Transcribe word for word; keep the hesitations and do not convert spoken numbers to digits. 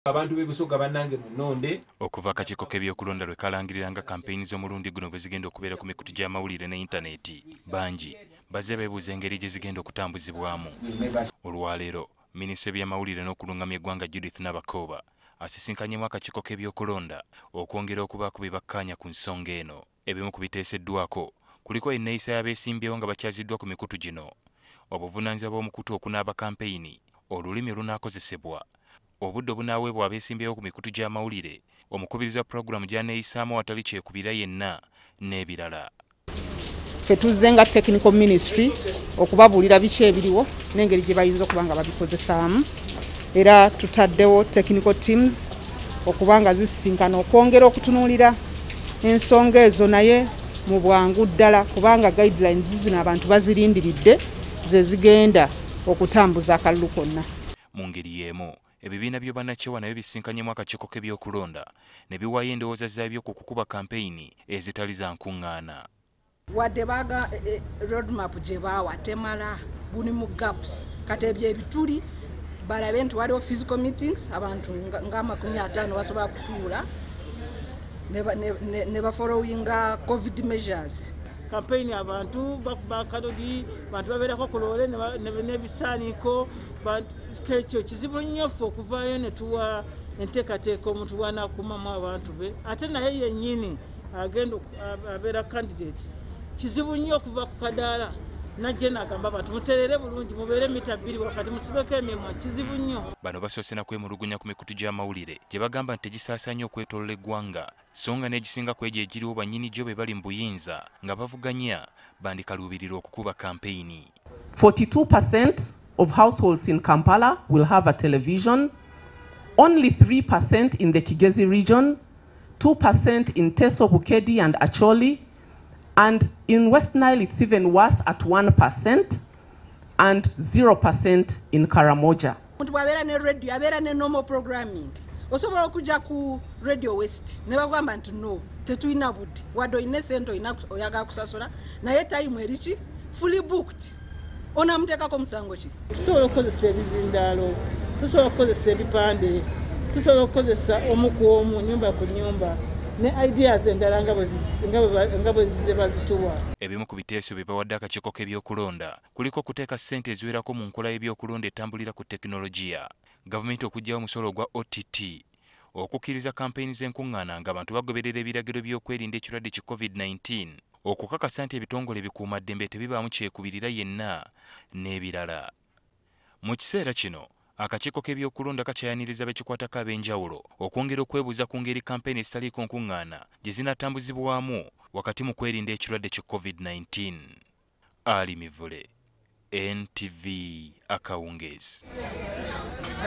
Abantu bebusoga bannange munonde okuva akakiiko k'ebyokulonda lwe kalangirira kampeyini z'omulundi guno bwe zigenda okubeera ku mikutu gy'amawulire ne intaneti bangi bazze beebuuza engeri gye zigenda okutambuzibwamu. Olwaleero minisitule by'amawulire n'okulungamya eggwanga Judith Nabakooba asisinkanyemu akakiiko k'ebyokulonda okwongera okubaako bye bakkaanya ku nsonga eno. Ebimu ku biteeseddwako kuliko enneeyisa y'abeesimbyewo nga bakyaziddwa ku mikutu gino, obuvunaanyizibwa bw'omukutu okunaaba kampeyini, olulimi olunaakozesebwa, obudde obunaaweebwa abeesimbyewo ku mikutu gy'amawulire, omukubiriza wa pulogulaamu gy'aneeyisaamu awatali kyekubira yenna n'ebirala. Ffe tuzze nga technical ministry okubabuulira biki ebiriwo n'engeri gye bayinza okuba nga babikozesaamu, era tutaddewo technical teams okuba nga zisisinkana okwongera okutunuulira ensonga ezo naye mu bwangu ddala, kubanga guidelines zino abantu bazirindiridde ze zigenda okutambuza akalulu konna. Mu ngeri y'emu ebibiina by'obwannakyewa nabyo bisinkanyemu akakiiko k'ebyokulonda ne biwaayo endowooza zaabyo ku kukuba kampeyini ezitali za nkuŋŋaana. Wadde baga roadmap gye baawa temala buni mu gaps, kati ebyo ebituli balabe nti waliwo physical meetings abantu nga makumi ataano basobola kutuula ne bafollowinga covid measures. Campaign abantu bakalodi bantu babeerako ku loole n'ebisaaniiko ekyo kizibu nnyo ffe okuvaayo ne tuwa enteekateeka omuntu bw'anaakuumamu abantu be ate naye yennyini agenda abeera candidate. Kizibu nnyo okuva ku kadaala najje n'agamba abantu muteerere bulungi mubeere mita bbiri wakati musibeko emimwa. Kizibu nnyo. Bano basoose na kwemulugunya ku mikutu gy'amawulire gye bagamba nti tegisaasaanya okwetoolola eggwanga, so nga n'egisinga ku egyo egiriwo bannyini gyo be bali mu buyinza nga bavuganya bandikaluubirira okukuba kampeyini. forty-two percent of households in Kampala will have a television, only three percent in the Kigezi region, two percent in Teso, Bukedi and Acholi, and in West Nile it's even worse at one percent and zero percent in Karamoja. Muntu wabeera ne radio abeera ne normal programming. Osobola okujja ku Radio West ne bagamba nti no tetulina budde wadde oyina sente oyagala kusasula naye time eriki fully booked. Onamuteekako musango ki? Tusobola okukozesa ebizindaalo, tusobola okukozesa ebipande, tusobola okukozesa omu ku omu, nyumba ku nyumba ne ideas endala nga bwe zizze bazituwa. Ebimu ku biteeso bye bawadde akakiiko k'ebyokulonda kuliko okuteeka ssente eziwerako mu nkola y'ebyokulonda etambulira ku tekinologiya, gavumenti okuggyawo omusolo ogwa O T T, okukkiriza kampeyini z'enkuŋŋaana ng'abantu bagoberera ebiragiro by'okwerinda ekirwadde ki covid nineteen, okukakasa nti ebitongole ebikuumaddembe tebibaamu kyekubirira yenna n'ebirala. Mu kiseera kino akakiiko k'ebyokulonda kakyayaniriza bekikwatako ab'enjawulo okwongera okwebuuza ku ngeri kampeyini ezitaliiko nkuŋŋaana gye zinaatambuzibwamu wakati mu kwerinda ekirwadde ki covid nineteen. Ali Mivule, N T V Akawungeezi.